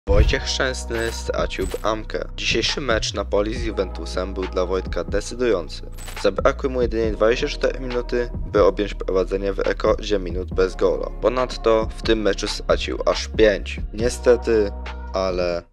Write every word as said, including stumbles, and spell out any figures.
Wojciech Szczęsny stracił bramkę. Dzisiejszy mecz Napoli z Juventusem był dla Wojtka decydujący. Zabrakły mu jedynie dwadzieścia cztery minuty, by objąć prowadzenie w rekordzie minut bez gola. Ponadto w tym meczu stracił aż pięć. Niestety, ale